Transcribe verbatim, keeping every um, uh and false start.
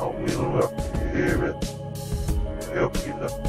I will help you hear it. Help you to